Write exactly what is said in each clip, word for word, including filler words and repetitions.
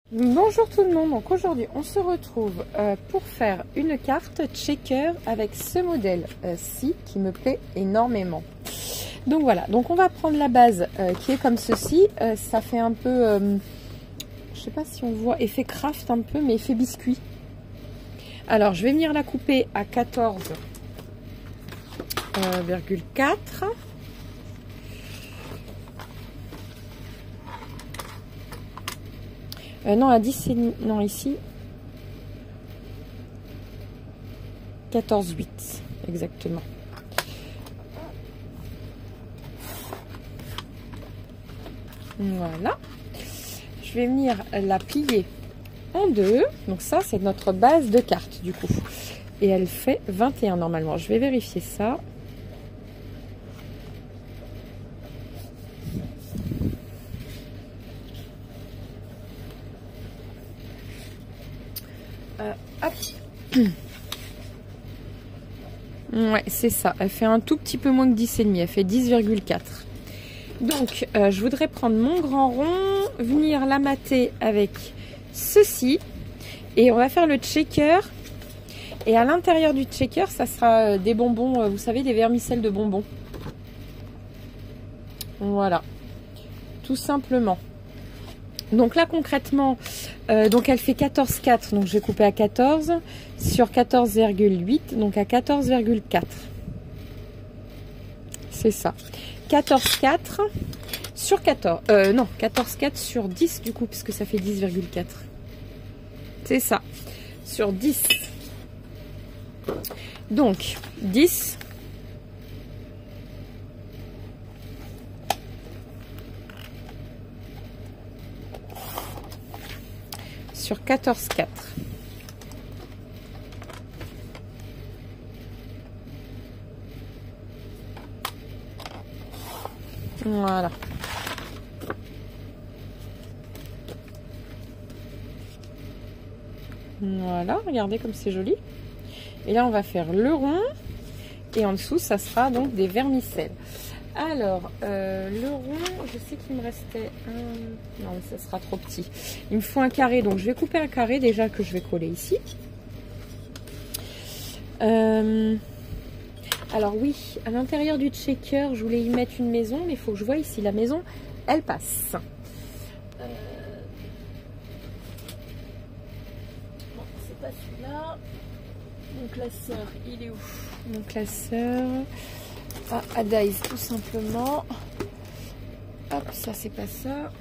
Bonjour tout le monde, donc aujourd'hui on se retrouve euh, pour faire une carte checker avec ce modèle-ci euh, qui me plaît énormément. Donc voilà, donc on va prendre la base euh, qui est comme ceci, euh, ça fait un peu, euh, je sais pas si on voit, effet craft un peu, mais effet biscuit. Alors je vais venir la couper à quatorze virgule quatre. Euh, non, à dix, non, ici, quatorze virgule huit, exactement. Voilà. Je vais venir la plier en deux. Donc ça, c'est notre base de carte, du coup. Et elle fait vingt et un normalement. Je vais vérifier ça. Euh, hop. Ouais, c'est ça. Elle fait un tout petit peu moins que dix virgule cinq. Elle fait dix virgule quatre. Donc, euh, je voudrais prendre mon grand rond, venir la mater avec ceci. Et on va faire le checker. Et à l'intérieur du checker, ça sera des bonbons, vous savez, des vermicelles de bonbons. Voilà. Tout simplement. Donc là, concrètement, euh, donc elle fait quatorze virgule quatre. Donc je vais couper à quatorze sur quatorze virgule huit. Donc à quatorze virgule quatre. C'est ça. quatorze virgule quatre sur quatorze. Euh, non, quatorze virgule quatre sur dix du coup, puisque ça fait dix virgule quatre. C'est ça. Sur dix. Donc, dix. Sur quatorze virgule quatre. Voilà. Voilà, regardez comme c'est joli. Et là, on va faire le rond. Et en dessous, ça sera donc des vermicelles. Alors, euh, le rond, je sais qu'il me restait un... Non, ça sera trop petit. Il me faut un carré, donc je vais couper un carré déjà que je vais coller ici. Euh... Alors oui, à l'intérieur du checker, je voulais y mettre une maison, mais il faut que je vois ici la maison, elle passe. Euh... Bon, c'est pas celui-là. Mon classeur, il est où? Mon classeur... Ah, à Dice, tout simplement. Hop, ça c'est pas ça.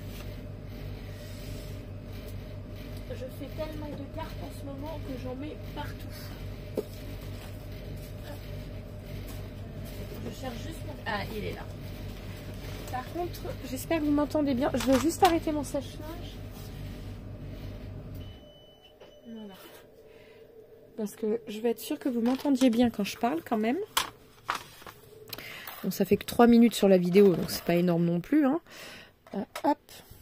Je fais tellement de cartes en ce moment que j'en mets partout. Je cherche juste mon... Ah, il est là. Par contre, j'espère que vous m'entendez bien. Je vais juste arrêter mon sèche-linge. Voilà. Parce que je vais être sûre que vous m'entendiez bien quand je parle quand même. Bon, ça fait que trois minutes sur la vidéo, donc c'est pas énorme non plus. Hein. Euh, hop.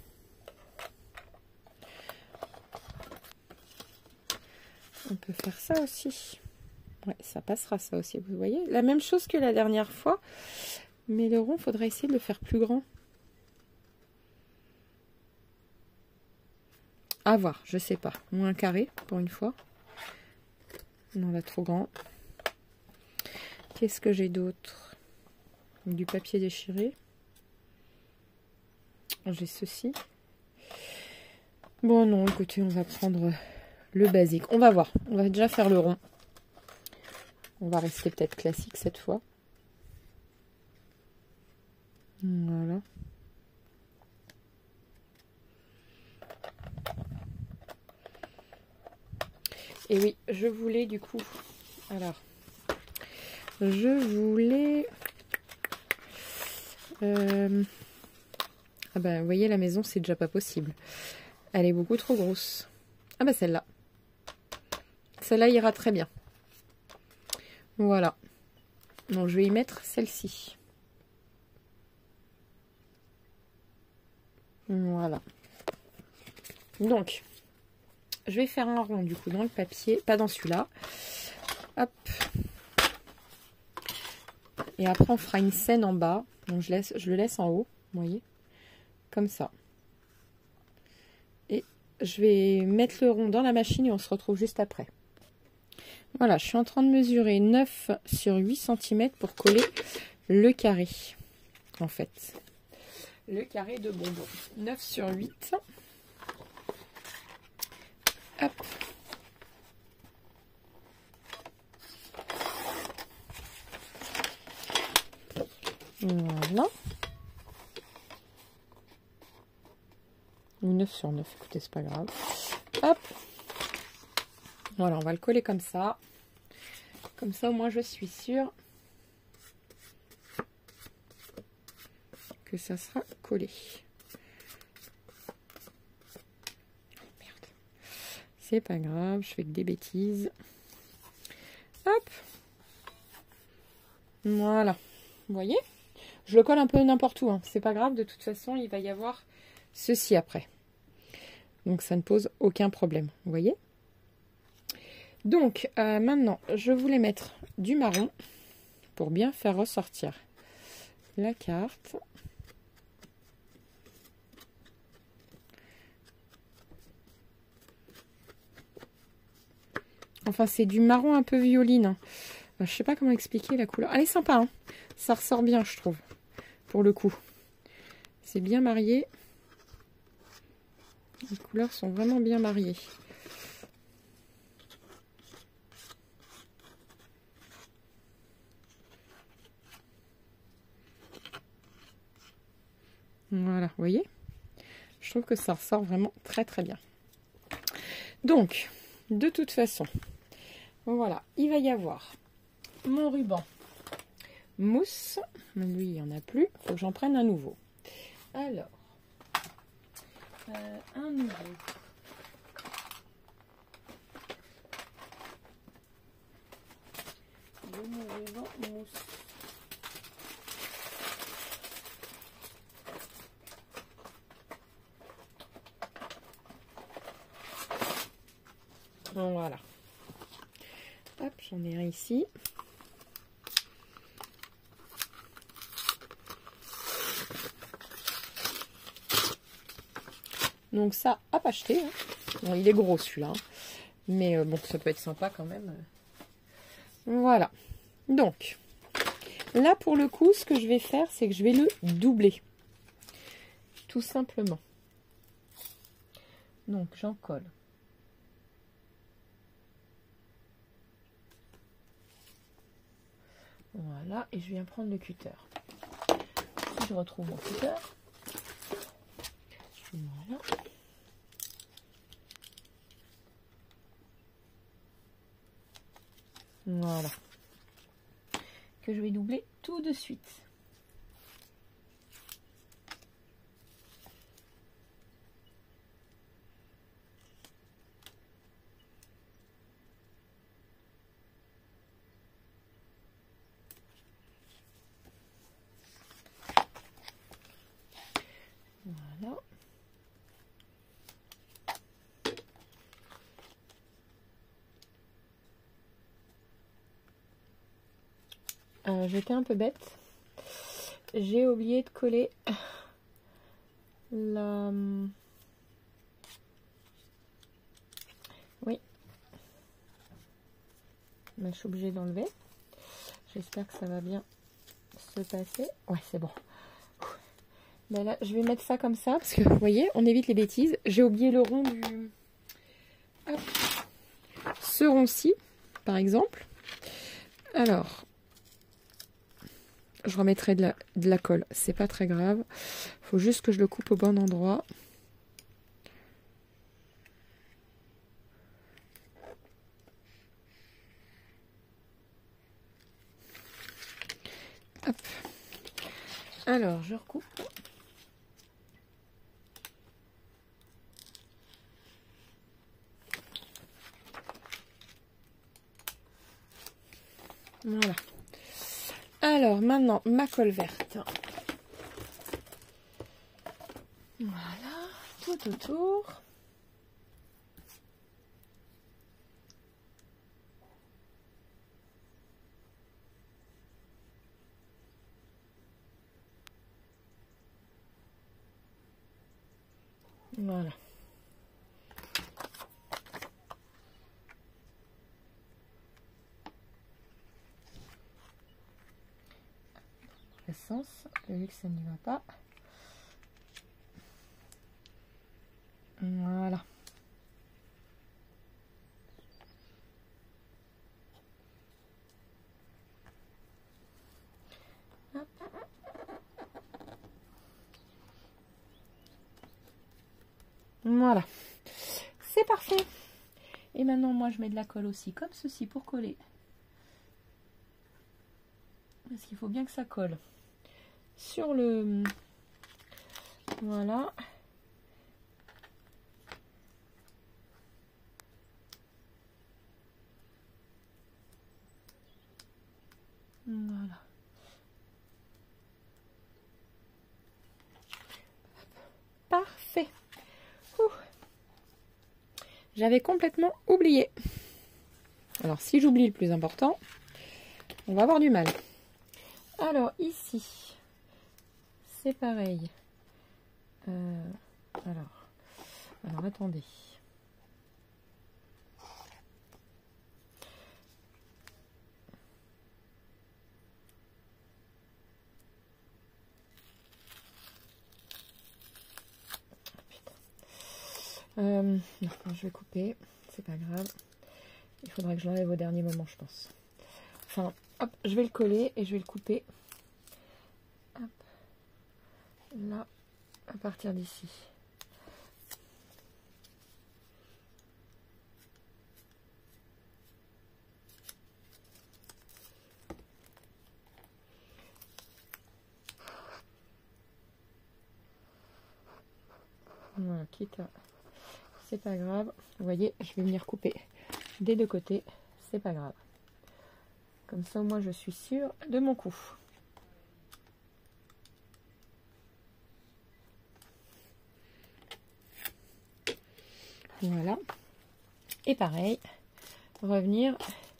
On peut faire ça aussi. Ouais, ça passera ça aussi, vous voyez. La même chose que la dernière fois. Mais le rond, il faudrait essayer de le faire plus grand. À voir, je sais pas. Moins carré, pour une fois. Non, là, trop grand. Qu'est-ce que j'ai d'autre? Du papier déchiré. J'ai ceci. Bon, non, écoutez, on va prendre le basique. On va voir. On va déjà faire le rond. On va rester peut-être classique cette fois. Voilà. Et oui, je voulais du coup... Alors, je voulais... Euh... Ah ben, vous voyez, la maison, c'est déjà pas possible. Elle est beaucoup trop grosse. Ah ben, celle-là. Celle-là ira très bien. Voilà. Donc, je vais y mettre celle-ci. Voilà. Donc, je vais faire un rond, du coup, dans le papier. Pas dans celui-là. Hop. Et après, on fera une scène en bas. Donc, je, laisse, je le laisse en haut, vous voyez. Comme ça. Et je vais mettre le rond dans la machine et on se retrouve juste après. Voilà, je suis en train de mesurer neuf sur huit centimètres pour coller le carré, en fait. Le carré de bonbons. neuf sur huit. Hop. Voilà. Ou neuf sur neuf, écoutez, c'est pas grave. Hop. Voilà, on va le coller comme ça. Comme ça, au moins, je suis sûre que ça sera collé. Merde. C'est pas grave, je fais que des bêtises. Hop. Voilà. Vous voyez? Je le colle un peu n'importe où, hein. C'est pas grave, de toute façon, il va y avoir ceci après. Donc, ça ne pose aucun problème. Vous voyez? Donc, euh, maintenant, je voulais mettre du marron pour bien faire ressortir la carte. Enfin, c'est du marron un peu violine. Je ne sais pas comment expliquer la couleur. Elle est sympa, hein. Ça ressort bien, je trouve, pour le coup. C'est bien marié. Les couleurs sont vraiment bien mariées. Voilà, vous voyez? Je trouve que ça ressort vraiment très très bien. Donc, de toute façon, voilà, il va y avoir mon ruban mousse. Lui, il n'y en a plus. Il faut que j'en prenne un nouveau. Alors, euh, un nouveau. De mon ruban mousse. Voilà. Hop, j'en ai un ici. Donc ça, hop, acheté. Hein. Bon, il est gros celui-là. Hein. Mais euh, bon, ça peut être sympa quand même. Voilà. Donc, là pour le coup, ce que je vais faire, c'est que je vais le doubler. Tout simplement. Donc, j'en colle. Voilà, et je viens prendre le cutter. Je retrouve mon cutter. Voilà. Voilà. Que je vais doubler tout de suite. Voilà. Euh, J'étais un peu bête. J'ai oublié de coller la... Oui. Mais je suis obligée d'enlever. J'espère que ça va bien se passer. Ouais, c'est bon. Ben là, je vais mettre ça comme ça, parce que vous voyez, on évite les bêtises. J'ai oublié le rond du... Hop. Ce rond-ci, par exemple. Alors, je remettrai de la, de la colle. C'est pas très grave. Il faut juste que je le coupe au bon endroit. Hop. Alors, je recoupe. Voilà. Alors, maintenant, ma colle verte. Voilà, tout autour. Voilà. sens, vu que ça n'y va pas. Voilà. Hop. Voilà. C'est parfait. Et maintenant, moi, je mets de la colle aussi, comme ceci, pour coller. Parce qu'il faut bien que ça colle sur le... Voilà. Voilà. Parfait. J'avais complètement oublié. Alors, si j'oublie le plus important, on va avoir du mal. Alors, ici, c'est pareil. Euh, alors, alors, attendez. Euh, non, je vais couper, c'est pas grave. Il faudra que je l'enlève au dernier moment, je pense. Enfin, hop, je vais le coller et je vais le couper. Hop, là, à partir d'ici. Voilà, quitte à... C'est pas grave. Vous voyez, je vais venir couper des deux côtés. C'est pas grave. Comme ça, au moins, je suis sûre de mon coup. Voilà. Et pareil, revenir...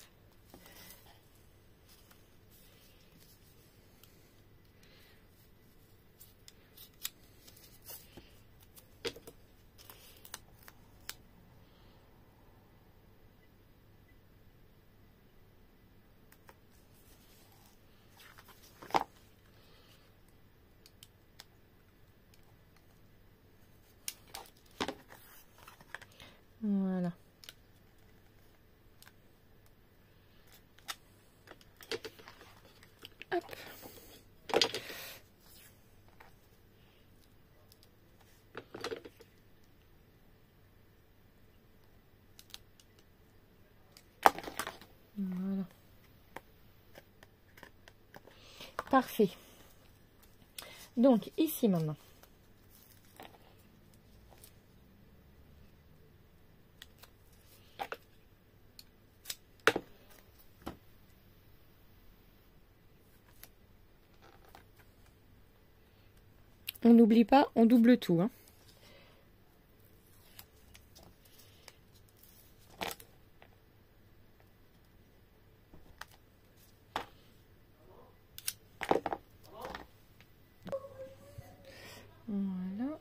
Voilà. Hop. Voilà. Parfait. Donc, ici maintenant. On n'oublie pas, on double tout. Hein. Voilà.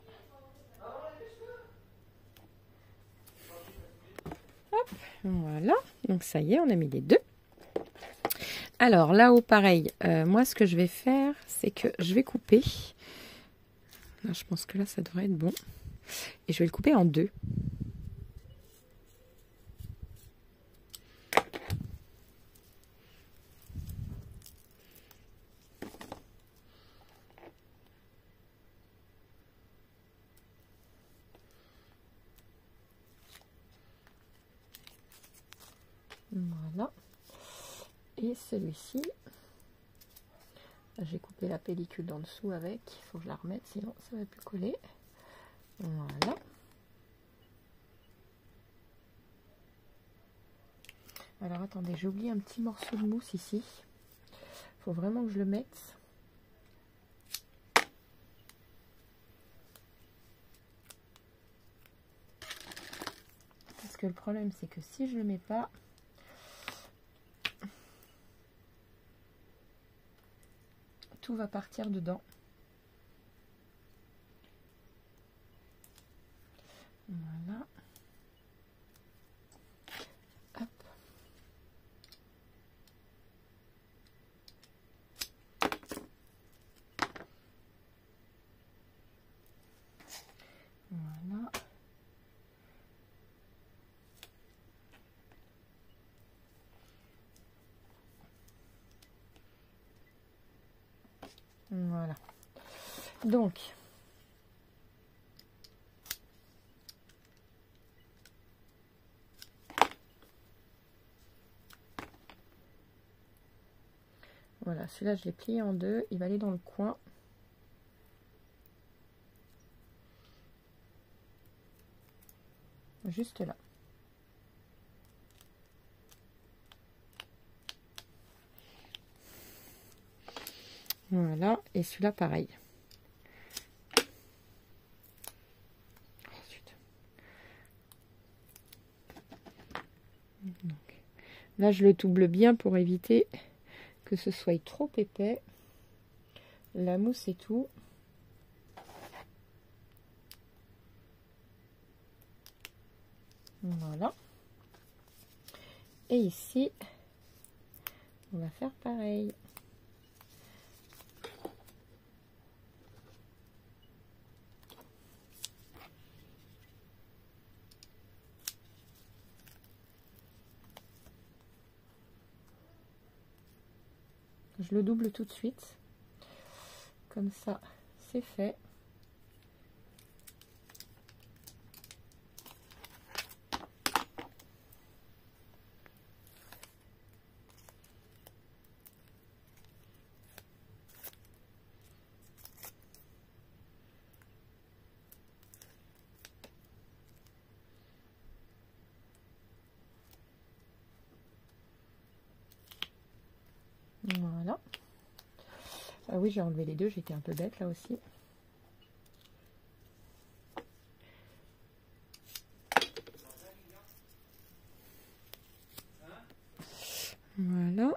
Hop, voilà. Donc ça y est, on a mis les deux. Alors là-haut, pareil. Euh, moi, ce que je vais faire, c'est que je vais couper. Là, je pense que là, ça devrait être bon. Et je vais le couper en deux. Voilà. Et celui-ci, j'ai coupé la pellicule d'en dessous avec. Il faut que je la remette, sinon ça va plus coller. Voilà. Alors attendez, j'ai oublié un petit morceau de mousse ici. Il faut vraiment que je le mette. Parce que le problème, c'est que si je le mets pas, tout va partir dedans. Voilà. Hop. Voilà. Donc, voilà, celui-là, je l'ai plié en deux. Il va aller dans le coin. Juste là. Voilà, et celui-là pareil. Ensuite. Donc, là, je le double bien pour éviter que ce soit trop épais. La mousse et tout. Voilà. Et ici, on va faire pareil. Je le double tout de suite. Comme ça, c'est fait. Voilà. Ah oui, j'ai enlevé les deux, j'étais un peu bête là aussi. Voilà.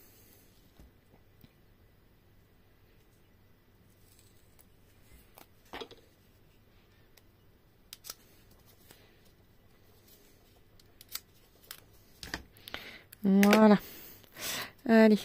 Voilà. Allez.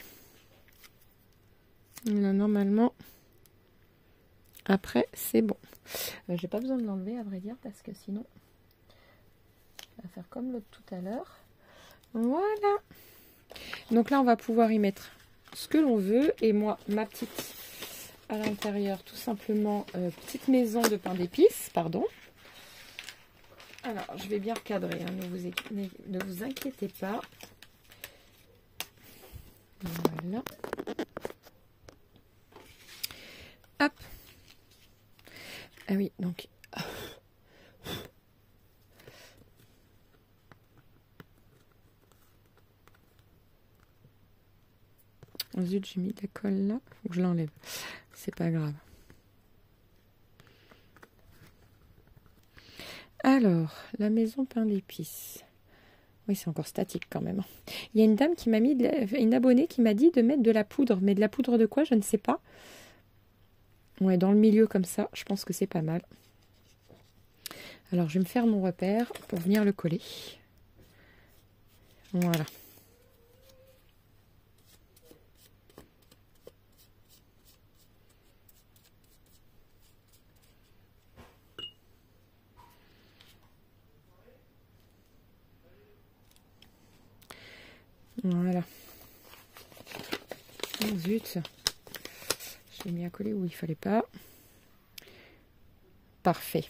Là, normalement, après, c'est bon. Euh, j'ai pas besoin de l'enlever, à vrai dire, parce que sinon, on va faire comme l'autre tout à l'heure. Voilà. Donc là, on va pouvoir y mettre ce que l'on veut. Et moi, ma petite à l'intérieur, tout simplement, euh, petite maison de pain d'épices, pardon. Alors, je vais bien recadrer, hein, ne, vous, ne vous inquiétez pas. Voilà. Hop. Ah oui, donc... Oh zut, j'ai mis de la colle là. Faut que je l'enlève. C'est pas grave. Alors, la maison pain d'épices. Oui, c'est encore statique quand même. Il y a une dame qui m'a mis, de la... une abonnée qui m'a dit de mettre de la poudre. Mais de la poudre de quoi, je ne sais pas. Ouais, dans le milieu comme ça, je pense que c'est pas mal. Alors, je vais me faire mon repère pour venir le coller. Voilà. Voilà. Oh zut. Je l'ai mis à coller où il fallait pas. Parfait.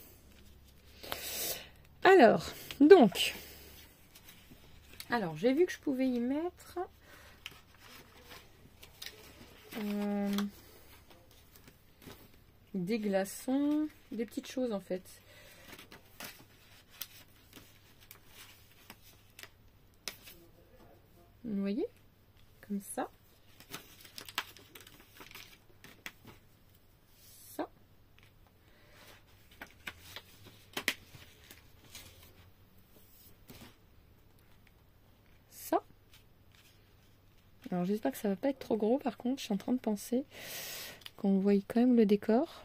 Alors, donc. Alors, j'ai vu que je pouvais y mettre... Euh, des glaçons, des petites choses en fait. Vous voyez? Comme ça. Ça. Ça. Alors j'espère que ça va pas être trop gros par contre. Je suis en train de penser qu'on voit quand même le décor.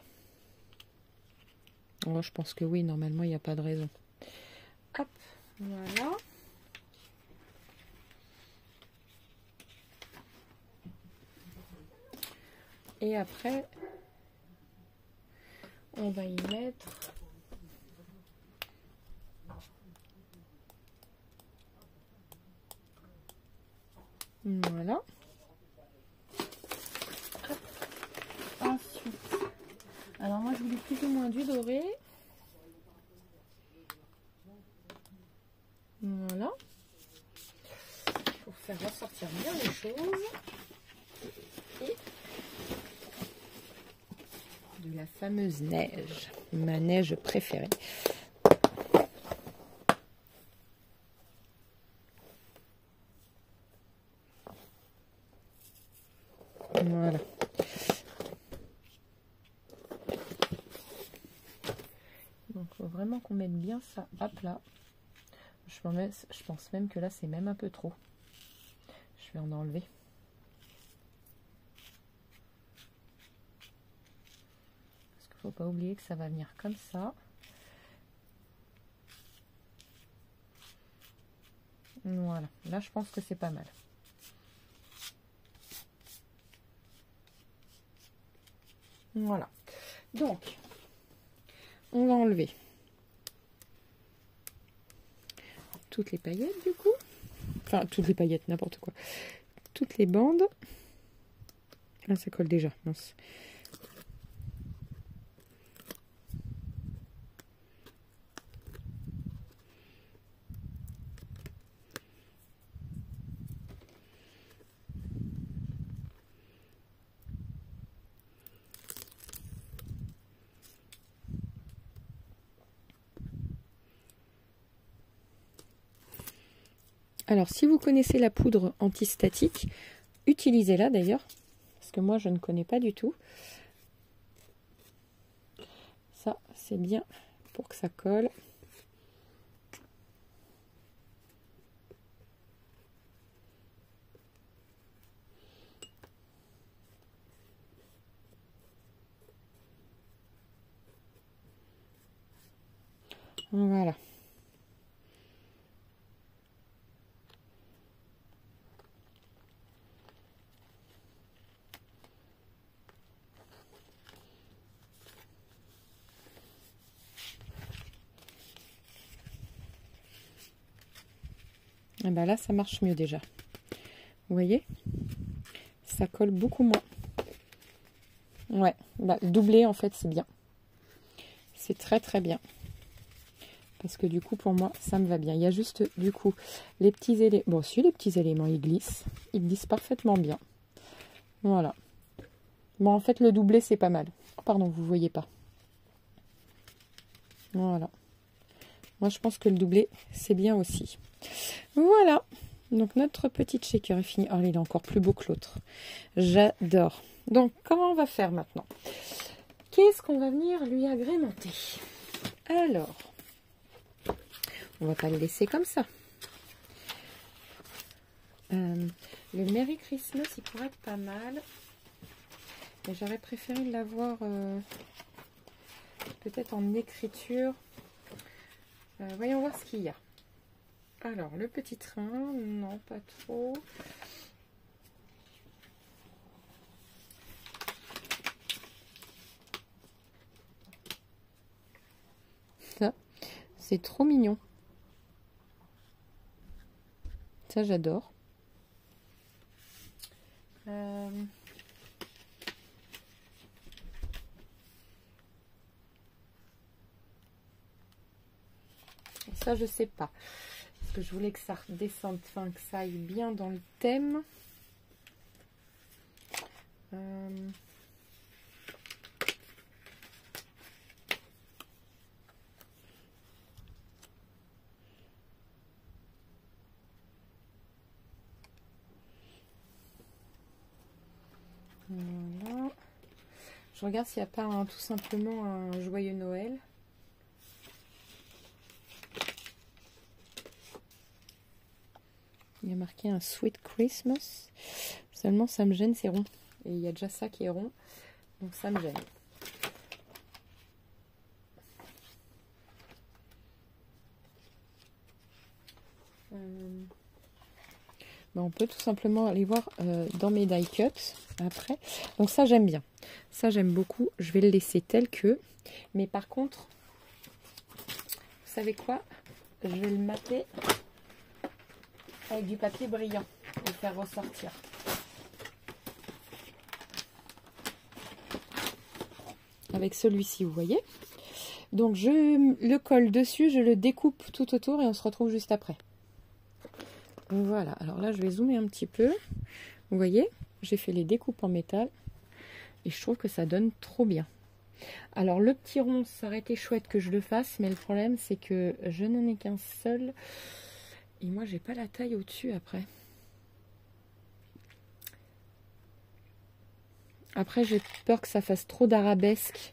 Oh, je pense que oui, normalement il n'y a pas de raison. Hop, voilà. Et après, on va y mettre voilà. Hop. du plus ou moins du doré. Voilà. Pour faire ressortir bien les choses. Et de la fameuse neige, ma neige préférée. Voilà. Donc il faut vraiment qu'on mette bien ça à plat. Je pense, je pense même que là c'est même un peu trop. Je vais en enlever. Parce qu'il ne faut pas oublier que ça va venir comme ça. Voilà, là je pense que c'est pas mal. Voilà, donc on va enlever toutes les paillettes du coup, enfin toutes les paillettes, n'importe quoi, toutes les bandes. Ah, ça colle déjà, mince. Alors, si vous connaissez la poudre antistatique, utilisez-la d'ailleurs, parce que moi, je ne connais pas du tout. Ça, c'est bien pour que ça colle. Voilà. Et ben là, ça marche mieux déjà. Vous voyez? Ça colle beaucoup moins. Ouais, bah, doubler en fait, c'est bien. C'est très très bien. Parce que du coup, pour moi, ça me va bien. Il y a juste, du coup, les petits éléments. Bon, si les petits éléments, ils glissent. Ils glissent parfaitement bien. Voilà. Bon, en fait, le doublé, c'est pas mal. Oh, pardon, vous voyez pas. Voilà. Moi, je pense que le doublé, c'est bien aussi. Voilà. Donc, notre petite shaker est finie. Oh, il est encore plus beau que l'autre. J'adore. Donc, comment on va faire maintenant? Qu'est-ce qu'on va venir lui agrémenter? Alors, on va pas le laisser comme ça. Euh, le Merry Christmas, il pourrait être pas mal. Mais j'aurais préféré l'avoir euh, peut-être en écriture. Euh, voyons voir ce qu'il y a. Alors, le petit train, non, pas trop. Ça, c'est trop mignon. Ça, j'adore. Euh... Ça, je sais pas. Parce que je voulais que ça redescende, enfin, que ça aille bien dans le thème. Euh... Voilà. Je regarde s'il n'y a pas un, tout simplement un joyeux Noël. Il y a marqué un Sweet Christmas. Seulement, ça me gêne, c'est rond. Et il y a déjà ça qui est rond. Donc, ça me gêne. Euh... Ben, on peut tout simplement aller voir euh, dans mes die cuts après. Donc, ça, j'aime bien. Ça, j'aime beaucoup. Je vais le laisser tel que. Mais par contre, vous savez quoi? Je vais le mapper avec du papier brillant et faire ressortir. avec celui-ci, vous voyez. Donc je le colle dessus, je le découpe tout autour et on se retrouve juste après. Voilà, alors là je vais zoomer un petit peu. Vous voyez, j'ai fait les découpes en métal et je trouve que ça donne trop bien. Alors le petit rond, ça aurait été chouette que je le fasse, mais le problème c'est que je n'en ai qu'un seul et moi j'ai pas la taille au-dessus après. Après j'ai peur que ça fasse trop d'arabesque,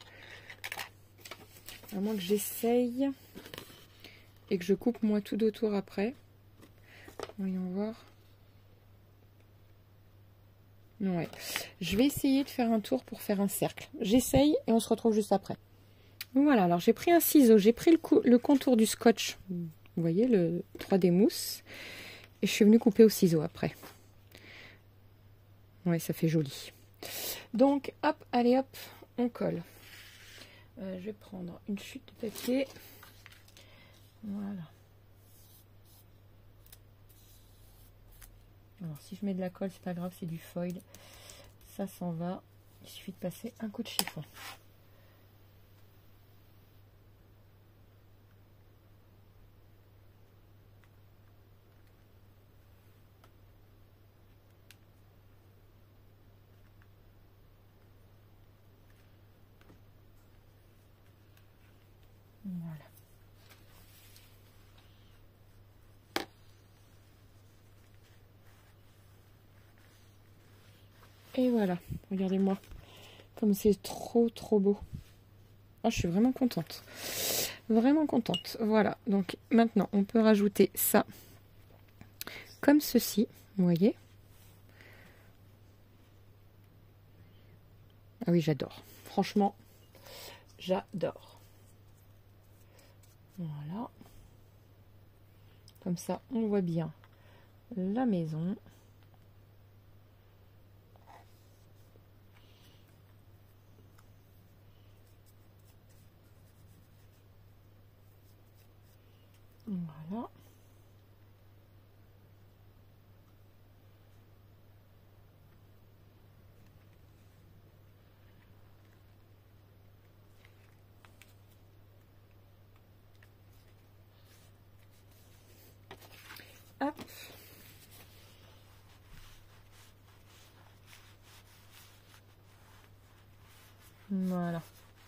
à moins que j'essaye et que je coupe moi tout autour après. Voyons voir. Ouais. Je vais essayer de faire un tour pour faire un cercle. J'essaye et on se retrouve juste après. Voilà, alors j'ai pris un ciseau, j'ai pris le, le contour du scotch, vous voyez, le trois D mousse, et je suis venue couper au ciseau après. Ouais, ça fait joli. Donc, hop, allez hop, on colle. Euh, je vais prendre une chute de papier. Voilà. Alors si je mets de la colle, c'est pas grave, c'est du foil. Ça s'en va. Il suffit de passer un coup de chiffon. Voilà. Et voilà, regardez-moi, comme c'est trop trop beau. Oh, je suis vraiment contente, vraiment contente. Voilà, donc maintenant on peut rajouter ça comme ceci, vous voyez. Ah oui, j'adore, franchement, j'adore. Voilà, comme ça on voit bien la maison. Voilà. Hop. Voilà.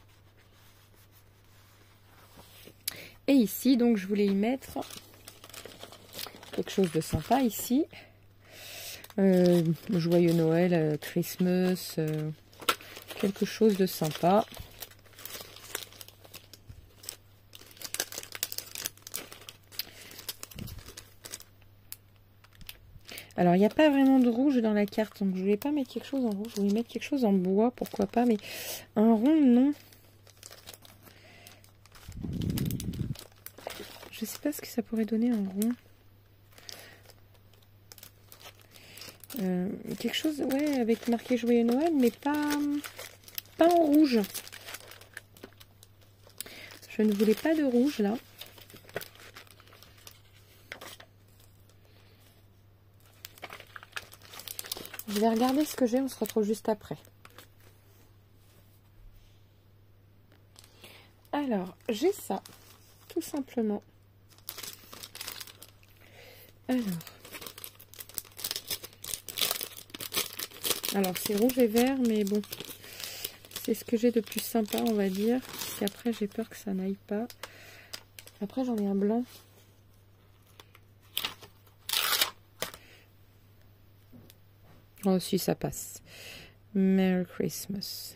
Et ici, donc, je voulais y mettre quelque chose de sympa ici. Euh, joyeux Noël, euh, Christmas, euh, quelque chose de sympa. Alors, il n'y a pas vraiment de rouge dans la carte, donc je voulais pas mettre quelque chose en rouge, je voulais mettre quelque chose en bois, pourquoi pas, mais un rond, non. Je sais pas ce que ça pourrait donner un rond. Euh, quelque chose, ouais, avec marqué Joyeux Noël, mais pas, pas en rouge. Je ne voulais pas de rouge, là. Je vais regarder ce que j'ai, on se retrouve juste après. Alors, j'ai ça, tout simplement. Alors, alors c'est rouge et vert, mais bon, c'est ce que j'ai de plus sympa, on va dire. Parce qu'après, j'ai peur que ça n'aille pas. Après, j'en ai un blanc. Oh, si, ça passe. Merry Christmas.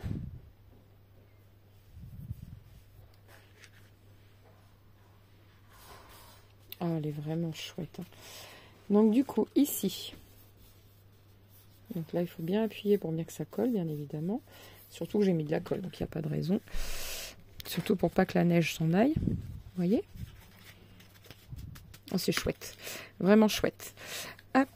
Oh, elle est vraiment chouette. Hein. Donc, du coup, ici. Donc là, il faut bien appuyer pour bien que ça colle, bien évidemment. Surtout que j'ai mis de la colle, donc il n'y a pas de raison. Surtout pour pas que la neige s'en aille. Vous voyez? Oh, c'est chouette. Vraiment chouette. Hop.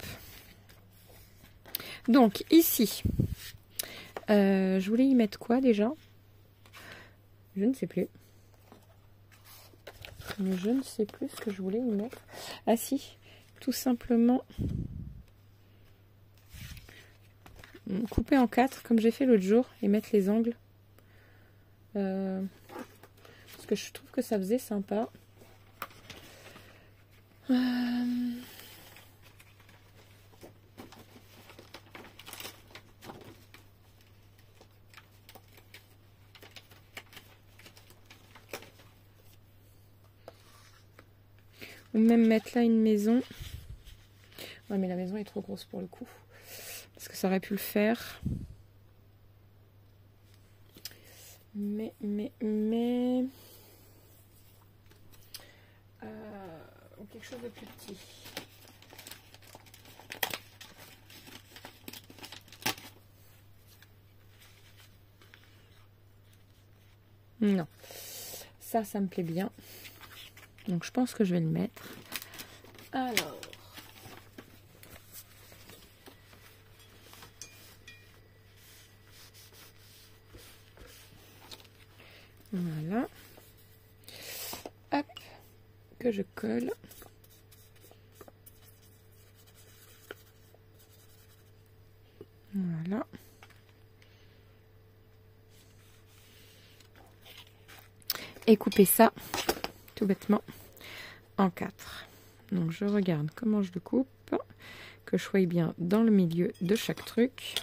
Donc, ici, euh, je voulais y mettre quoi déjà? Je ne sais plus. Je ne sais plus ce que je voulais y mettre. Ah si, tout simplement couper en quatre, comme j'ai fait l'autre jour, et mettre les angles. Euh, parce que je trouve que ça faisait sympa. Euh... Ou même mettre là une maison. Ouais, mais la maison est trop grosse pour le coup. Parce que ça aurait pu le faire. Mais, mais, mais... Euh, quelque chose de plus petit. Non. Ça, ça me plaît bien. Donc, je pense que je vais le mettre. Alors... Voilà. Hop. Que je colle. Voilà. Et couper ça, tout bêtement, en quatre. Donc, je regarde comment je le coupe. Que je sois bien dans le milieu de chaque truc.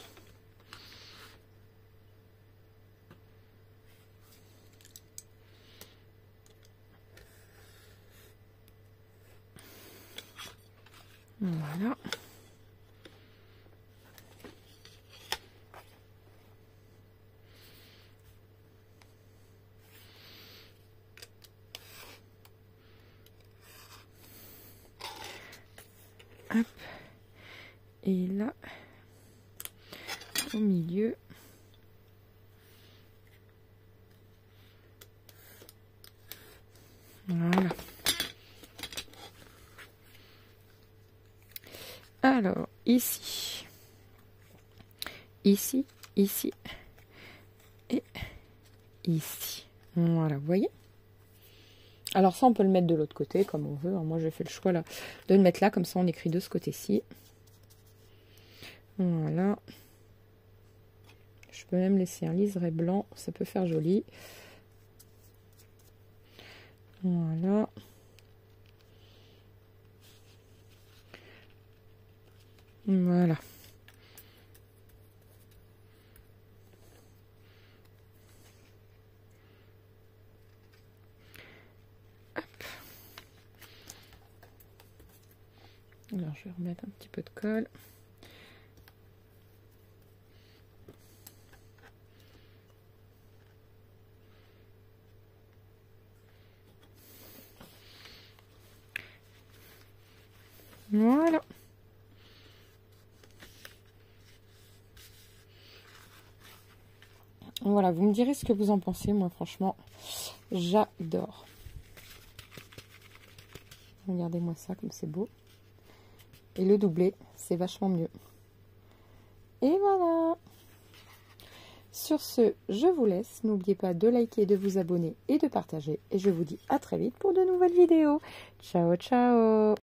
Voilà. Hop. Et là, au milieu. Voilà. Alors, ici, ici, ici et ici. Voilà, vous voyez? Alors ça, on peut le mettre de l'autre côté, comme on veut. Moi, j'ai fait le choix là de le mettre là, comme ça, on écrit de ce côté-ci. Voilà. Je peux même laisser un liseré blanc, ça peut faire joli. Voilà. Voilà. Hop. Alors, je vais remettre un petit peu de colle. Voilà. Voilà, vous me direz ce que vous en pensez. Moi, franchement, j'adore. Regardez-moi ça, comme c'est beau. Et le doublé, c'est vachement mieux. Et voilà. Sur ce, je vous laisse. N'oubliez pas de liker, de vous abonner et de partager. Et je vous dis à très vite pour de nouvelles vidéos. Ciao, ciao.